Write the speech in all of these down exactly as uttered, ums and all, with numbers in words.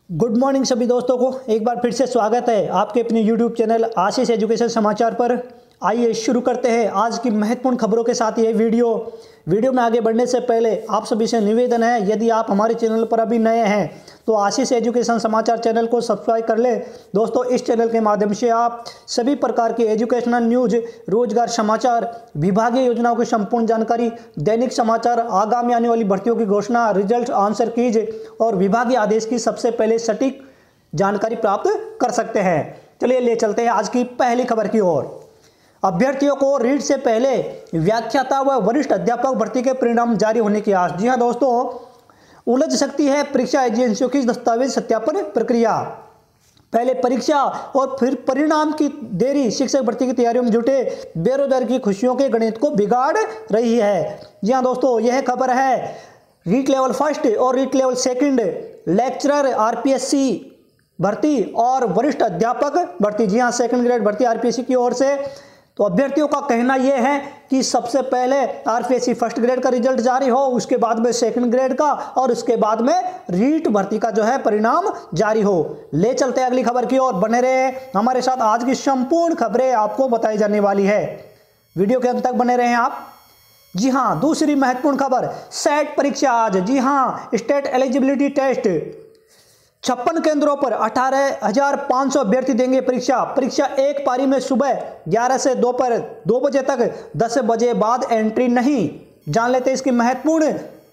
Good morning सभी दोस्तों को एक बार फिर से स्वागत है आपके अपने यूट्यूब चैनल आशीष एजुकेशन समाचार पर। आइए शुरू करते हैं आज की महत्वपूर्ण खबरों के साथ ये वीडियो वीडियो में आगे बढ़ने से पहले आप सभी से निवेदन है, यदि आप हमारे चैनल पर अभी नए हैं तो आशीष एजुकेशन समाचार चैनल को सब्सक्राइब कर ले। दोस्तों, इस चैनल के माध्यम से आप सभी प्रकार की एजुकेशनल न्यूज, रोजगार समाचार, विभागीय योजनाओं की संपूर्ण जानकारी, दैनिक समाचार, आगामी आने वाली भर्तियों की घोषणा, रिजल्ट, आंसर कीज और विभागीय आदेश की सबसे पहले सटीक जानकारी प्राप्त कर सकते हैं। चलिए ले चलते हैं आज की पहली खबर की ओर। अभ्यर्थियों को रीट से पहले व्याख्याता व वरिष्ठ अध्यापक भर्ती के परिणाम जारी होने की आस। जी हां दोस्तों, उलझ सकती है परीक्षा एजेंसियों की दस्तावेज सत्यापन प्रक्रिया। पहले परीक्षा और फिर परिणाम की देरी शिक्षक भर्ती की तैयारियों में जुटे बेरोजगार की खुशियों के गणित को बिगाड़ रही है। जी हां दोस्तों, यह खबर है रीट लेवल फर्स्ट और REET level second lecturer RPSC भर्ती और वरिष्ठ अध्यापक भर्ती, जी हां सेकंड ग्रेड भर्ती आरपीएससी की ओर से। तो अभ्यर्थियों का कहना यह है कि सबसे पहले आरपीएससी फर्स्ट ग्रेड का रिजल्ट जारी हो, उसके बाद में सेकंड ग्रेड का और उसके बाद में रीट भर्ती का जो है परिणाम जारी हो। ले चलते हैं अगली खबर की ओर, बने रहे हमारे साथ। आज की संपूर्ण खबरें आपको बताई जाने वाली है, वीडियो के अंत तक बने रहे आप। जी हां, दूसरी महत्वपूर्ण खबर, सेट परीक्षा आज। जी हां, स्टेट एलिजिबिलिटी टेस्ट छप्पन केंद्रों पर अठारह हजार पाँच सौ अभ्यर्थी देंगे परीक्षा। परीक्षा एक पारी में सुबह ग्यारह से दोपहर दो बजे तक, दस बजे बाद एंट्री नहीं। जान लेते हैं इसकी महत्वपूर्ण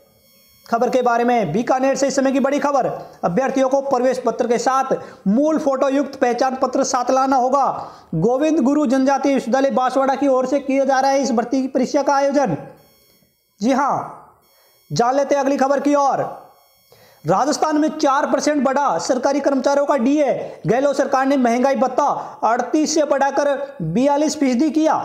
खबर के बारे में। बीकानेर से इस समय की बड़ी खबर, अभ्यर्थियों को प्रवेश पत्र के साथ मूल फोटो युक्त पहचान पत्र साथ लाना होगा। गोविंद गुरु जनजातीय विश्वविद्यालय बांसवाड़ा की ओर से किया जा रहा है इस भर्ती की परीक्षा का आयोजन। जी हां, जान लेते हैं अगली खबर की ओर। राजस्थान में चार परसेंट बढ़ा सरकारी कर्मचारियों का डीए। गहलोत सरकार ने महंगाई भत्ता अड़तीस से बढ़ाकर बयालीस फीसदी किया।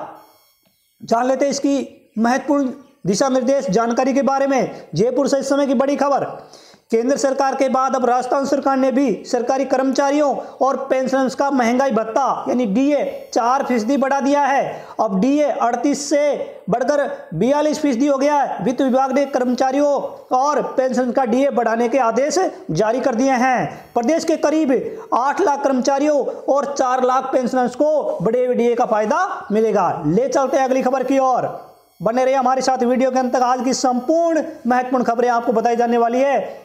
जान लेते हैं इसकी महत्वपूर्ण दिशा निर्देश जानकारी के बारे में। जयपुर से इस समय की बड़ी खबर, केंद्र सरकार के बाद अब राजस्थान सरकार ने भी सरकारी कर्मचारियों और पेंशनर्स का महंगाई भत्ता यानी डीए चार फीसदी बढ़ा दिया है। अब डीए अड़तीस से बढ़कर बयालीस फीसदी हो गया है। वित्त विभाग ने कर्मचारियों और पेंशन का डीए बढ़ाने के आदेश जारी कर दिए हैं। प्रदेश के करीब आठ लाख कर्मचारियों और चार लाख पेंशनर्स को बड़े डीए का फायदा मिलेगा। ले चलते हैं अगली खबर की ओर, बने रहिए हमारे साथ वीडियो के अंत तक। आज की संपूर्ण महत्वपूर्ण खबरें आपको बताई जाने वाली है।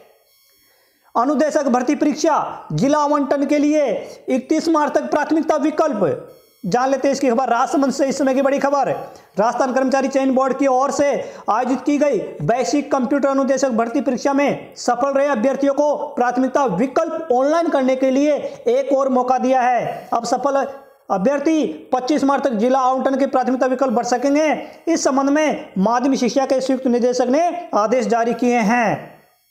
अनुदेशक भर्ती परीक्षा जिला आवंटन के लिए इकतीस मार्च तक प्राथमिकता विकल्प। जान लेते हैं इसकी खबर। राजसमंद से इस समय की बड़ी खबर, राजस्थान कर्मचारी चयन बोर्ड की ओर से आयोजित की गई वैश्विक कंप्यूटर अनुदेशक भर्ती परीक्षा में सफल रहे अभ्यर्थियों को प्राथमिकता विकल्प ऑनलाइन करने के लिए एक और मौका दिया है। अब सफल अभ्यर्थी पच्चीस मार्च तक जिला आवंटन के प्राथमिकता विकल्प भर सकेंगे। इस संबंध में माध्यमिक शिक्षा के संयुक्त निदेशक ने आदेश जारी किए हैं।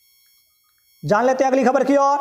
जान लेते हैं अगली खबर की ओर।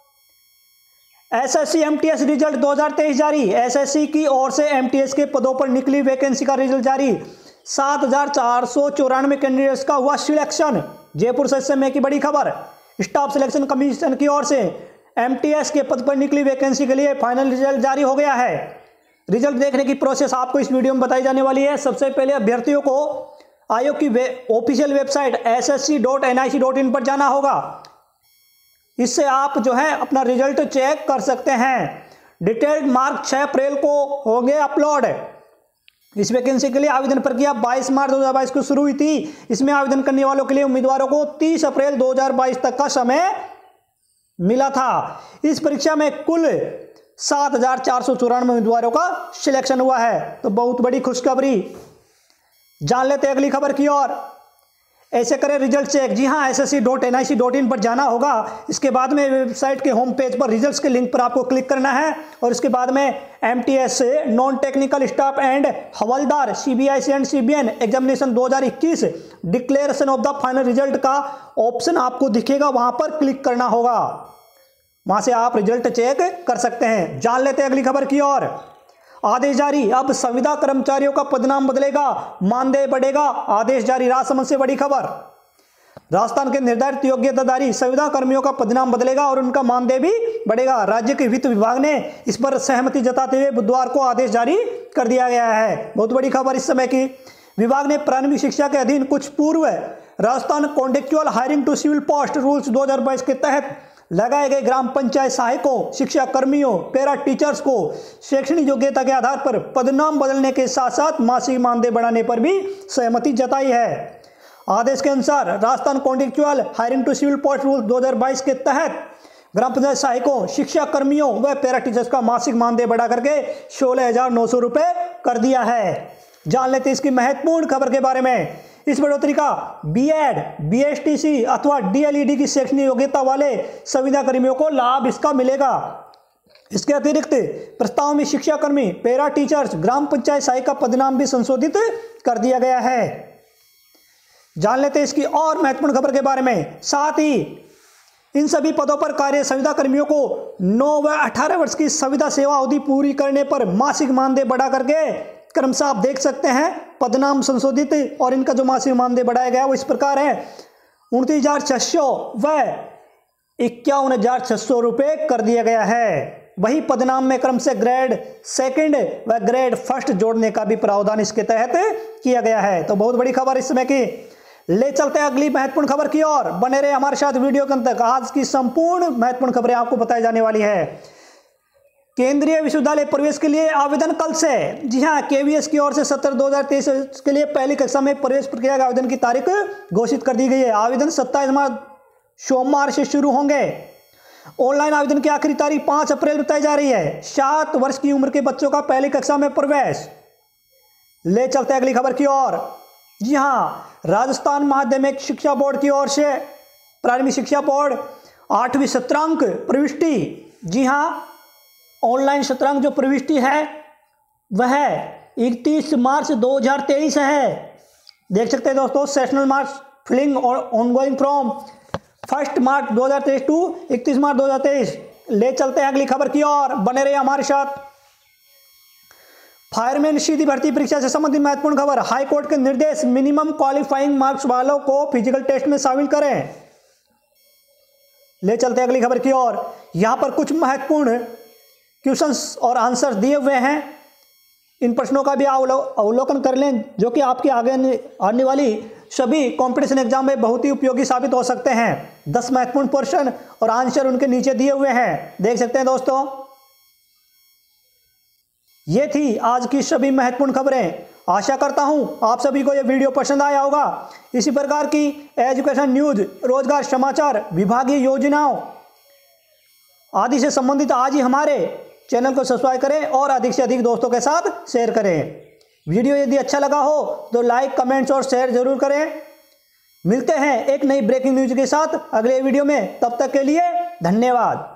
एसएससी एमटीएस रिजल्ट दो हज़ार तेईस जारी। एसएससी की ओर से एमटीएस के पदों पर निकली वैकेंसी का रिजल्ट जारी। सात हजार चार सौ चौरानवे कैंडिडेट्स का हुआ सिलेक्शन। जयपुर से इस समय की बड़ी खबर, स्टाफ सिलेक्शन कमीशन की ओर से एमटीएस के पद पर निकली वैकेंसी के लिए फाइनल रिजल्ट जारी हो गया है। रिजल्ट देखने की प्रोसेस आपको इस वीडियो में बताई जाने वाली है। सबसे पहले अभ्यर्थियों को आयोग की वे, official website S S C dot N I C dot in पर जाना होगा। इससे आप जो है अपना रिजल्ट चेक कर सकते हैं। डिटेल्ड मार्क छह अप्रैल को होंगे अपलोड। इस वैकेंसी के लिए आवेदन प्रक्रिया बाईस मार्च दो हज़ार बाईस को शुरू हुई थी। इसमें आवेदन करने वालों के लिए उम्मीदवारों को तीस अप्रैल दो हज़ार बाईस तक का समय मिला था। इस परीक्षा में कुल सात हजार चार सौ चौरानवे उम्मीदवारों का सिलेक्शन हुआ है, तो बहुत बड़ी खुशखबरी। जान लेते हैं अगली खबर की ओर। ऐसे करें रिजल्ट चेक। जी हां, S S C dot N I C dot in पर जाना होगा। इसके बाद में वेबसाइट के होम पेज पर रिजल्ट्स के लिंक पर आपको क्लिक करना है और इसके बाद में MTS non technical staff and havaldar CBIC and CBN examination दो हज़ार इक्कीस declaration of the final result का ऑप्शन आपको दिखेगा, वहां पर क्लिक करना होगा। वहां से आप रिजल्ट चेक कर सकते हैं। जान लेते हैं अगली खबर की ओर। आदेश जारी, अब संविदा कर्मचारियों का पदनाम बदलेगा, मानदेय बढ़ेगा। आदेश जारी। राजसमंद से बड़ी खबर, राजस्थान के निर्धारित योग्यताधारी संविदा कर्मियों का पदनाम बदलेगा और उनका मानदेय भी बढ़ेगा। राज्य के वित्त विभाग ने इस पर सहमति जताते हुए बुधवार को आदेश जारी कर दिया गया है। बहुत बड़ी खबर इस समय की। विभाग ने प्रारंभिक शिक्षा के अधीन कुछ पूर्व Rajasthan contractual hiring to civil post rules दो हज़ार बाईस के तहत लगाए गए ग्राम पंचायत सहायकों, शिक्षा कर्मियों, पैरा टीचर्स को शैक्षणिक योग्यता के आधार पर पदनाम बदलने के साथ साथ मासिक मानदेय बढ़ाने पर भी सहमति जताई है। आदेश के अनुसार Rajasthan contractual hiring to civil post rule दो हज़ार बाईस के तहत ग्राम पंचायत सहायकों, शिक्षा कर्मियों व पैरा टीचर्स का मासिक मानदेय बढ़ा करके सोलह हजार नौ सौ रुपये कर दिया है। जान लेते इसकी महत्वपूर्ण खबर के बारे में। इस बढ़ोतरी का बीएड, बीएसटीसी अथवा डीएलईडी की शैक्षणिक योग्यता वाले संविदा कर्मियों को लाभ इसका मिलेगा। इसके अतिरिक्त प्रस्ताव में शिक्षा कर्मी, पैरा टीचर्स, ग्राम पंचायत सहायक का पदनाम भी संशोधित कर दिया गया है। जान लेते इसकी और महत्वपूर्ण खबर के बारे में। साथ ही इन सभी पदों पर कार्य संविदा कर्मियों को नौ व अठारह वर्ष की संविदा सेवा अवधि पूरी करने पर मासिक मानदेय बढ़ा करके क्रमशः आप देख सकते हैं पदनाम संशोधित, और इनका जो मासिक मानदेय बढ़ाया गया वो इस प्रकार है उनतीस हजार छह सौ व इक्यावन हजार छह सौ रुपये कर दिया गया है। वही पदनाम में क्रम से ग्रेड सेकंड व ग्रेड फर्स्ट जोड़ने का भी प्रावधान इसके तहत किया गया है। तो बहुत बड़ी खबर इस समय की। ले चलते हैं अगली महत्वपूर्ण खबर की ओर। बने रहे हमारे साथ वीडियो के अंत तक। आज की संपूर्ण महत्वपूर्ण खबरें आपको बताई जाने वाली है। केंद्रीय विश्वविद्यालय प्रवेश के लिए आवेदन कल से। जी हाँ, केवीएस की ओर से सत्र दो हजार तेईस के लिए पहली कक्षा में प्रवेश प्रक्रिया के आवेदन की तारीख घोषित कर दी गई है। आवेदन सत्ताईस मार्च सोमवार से शुरू होंगे। ऑनलाइन आवेदन की आखिरी तारीख पाँच अप्रैल बताई जा रही है। सात वर्ष की उम्र के बच्चों का पहली कक्षा में प्रवेश। ले चलते हैं अगली खबर की ओर। जी हाँ, राजस्थान माध्यमिक शिक्षा बोर्ड की ओर से प्रारंभिक शिक्षा बोर्ड आठवीं सत्रांक प्रविष्टि। जी हाँ, ऑनलाइन सत्रांक जो प्रविष्टि है वह इकतीस मार्च दो हज़ार तेईस है। देख सकते हैं दोस्तों, सेशनल मार्क्स फिलिंग और ऑनगोइंग फ्रॉम फर्स्ट मार्च दो हज़ार तेईस टू इकतीस मार्च दो हज़ार तेईस। ले चलते हैं अगली खबर की ओर। बने रहिए हमारे साथ। फायरमैन सीधी भर्ती परीक्षा से संबंधित महत्वपूर्ण खबर। हाईकोर्ट के निर्देश, मिनिमम क्वालिफाइंग मार्क्स वालों को फिजिकल टेस्ट में शामिल करें। ले चलते हैं अगली खबर की ओर। यहां पर कुछ महत्वपूर्ण क्वेश्चंस और आंसर दिए हुए हैं। इन प्रश्नों का भी अवलोकन कर लें, जो कि आपके आगे आने वाली सभी कंपटीशन एग्जाम में बहुत ही उपयोगी साबित हो सकते हैं। दस महत्वपूर्ण प्रश्न और आंसर उनके नीचे दिए हुए हैं, देख सकते हैं दोस्तों। ये थी आज की सभी महत्वपूर्ण खबरें। आशा करता हूं आप सभी को यह वीडियो पसंद आया होगा। इसी प्रकार की एजुकेशन न्यूज, रोजगार समाचार, विभागीय योजनाओं आदि से संबंधित आज ही हमारे चैनल को सब्सक्राइब करें और अधिक से अधिक दोस्तों के साथ शेयर करें। वीडियो यदि अच्छा लगा हो तो लाइक, कमेंट्स और शेयर जरूर करें। मिलते हैं एक नई ब्रेकिंग न्यूज के साथ अगले वीडियो में। तब तक के लिए धन्यवाद।